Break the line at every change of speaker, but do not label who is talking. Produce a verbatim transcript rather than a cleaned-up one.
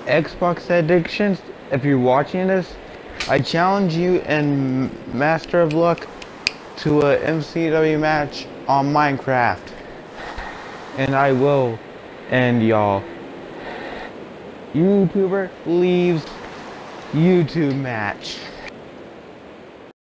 XboxAddictionz, if you're watching this, I challenge you in Master of Luck to a M C W match on Minecraft. And I will end y'all. YouTuber leaves YouTube match.